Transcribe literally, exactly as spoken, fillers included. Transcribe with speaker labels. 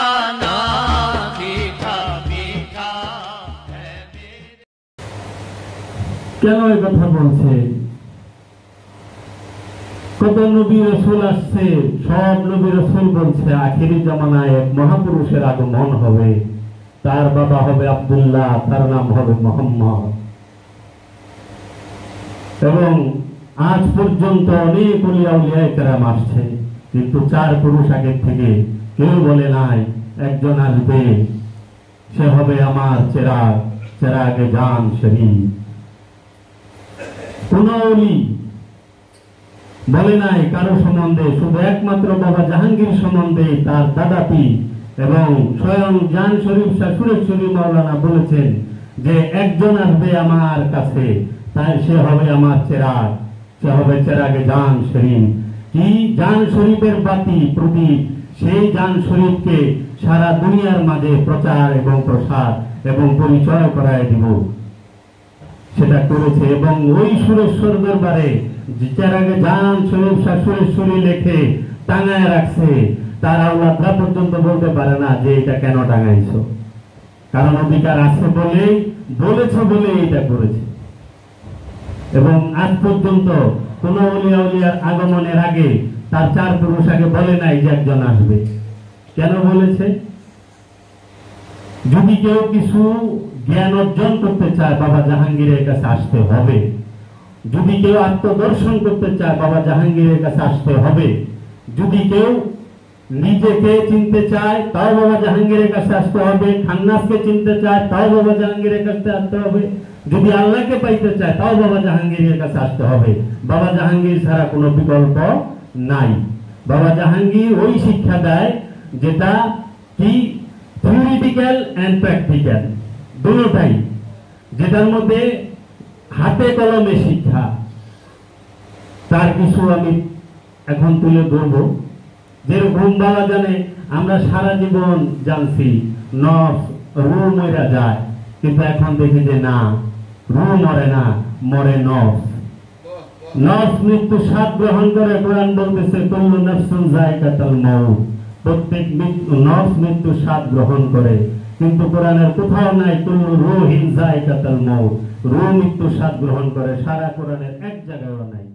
Speaker 1: गाना मीठा मीठा है मेरे।
Speaker 2: কেন এই কথা বলছে? কত নবী রাসূল আসছে, সব নবী রাসূল বলছে আখেরি জামানায় এক মহাপুরুষের আগমন হবে, তার বাবা হবে আব্দুল্লাহ, তার নাম হবে মুহাম্মদ। এবং আজ পর্যন্ত অনেক ওলিয়া উলিয়ায়ে কেরাম আসছে, কিন্তু চার পুরুষ আগের থেকে কেউ বলে নাই একজন আসবে, সে হবে আমার চেরাগ, চেরাগে জান শরীফ। কোন ওলি বলে নাই কারো সম্বন্ধে, শুধু একমাত্র বাবা জাহাঙ্গীর সম্বন্ধে তার দাদাপি এবং স্বয়ং জান শরীফ শাহ সুরেশ্বরী মাওলানা বলেছেন যে একজন আসবে আমার কাছে, তাই সে হবে আমার চেরাগ, সে হবে চেরাগে জান শরীফ। কি জান শরীফের বাতি প্রদীপ, সেই জান শরীফকে সারা দুনিয়ার মাঝে প্রচার এবং প্রসার এবং পরিচয় করায় দিব, সেটা করেছে। এবং ওই সুরেশ্বর দরবারে চেরাগে জান শরীফ শাহ সুরেশ্বরী লেখে টাঙায় রাখছে, তার আওলাদরা পর্যন্ত বলতে পারে না যে এটা কেন টাঙাইছো, কারণ অধিকার আছে বলে বলেছে বলে এটা করেছে। এবং আজ পর্যন্ত কোন ওলিয়া উলিয়ার আগমনের আগে তার চার পুরুষ আগে বলে নাই যে একজন আসবে। কেন বলেছে? যদি কেউ কিছু জ্ঞান অর্জন করতে চায় বাবা জাহাঙ্গীরের কাছে আসতে হবে, যদি কেউ আত্মদর্শন করতে চায় বাবা জাহাঙ্গীরের কাছে আসতে হবে, যদি কেউ নিজেকে চিনতে চায় তাও বাবা জাহাঙ্গীরের কাছে আসতে হবে, খান্নাসকে চিনতে চায় তাও বাবা জাহাঙ্গীরের কাছে আসতে হবে, যদি আল্লাহকে পাইতে চায় তাও বাবা জাহাঙ্গীরের কাছে আসতে হবে। বাবা জাহাঙ্গীর ছাড়া কোনো বিকল্প নাই। বাবা জাহাঙ্গীর ওই শিক্ষা দেয় যেটা কি থিওরিটিক্যাল এন্ড প্র্যাকটিক্যাল দুটোটাই, যেটার মধ্যে হাতে কলমে শিক্ষা। তার কিছু আমি এখন তুলে ধরবো। যেরকম বাবা জানে আমরা সারা জীবন জানছি নফস রু মরা যায়, কিন্তু এখন দেখি যে না, রু মরে না, মরে নফস। নফস মৃত্যু স্বাদ গ্রহণ করে। কোরআন বলতেছে কুল্লু নাফসিন যায়কাতুল মাউত, প্রত্যেক নফস মৃত্যু স্বাদ গ্রহণ করে, কিন্তু কোরআনের কোথাও নাই কুল্লু রূহিন যায়কাতুল মাউত, রূহ মৃত্যু স্বাদ গ্রহণ করে। সারা কোরআনের এক জায়গায়ও নাই।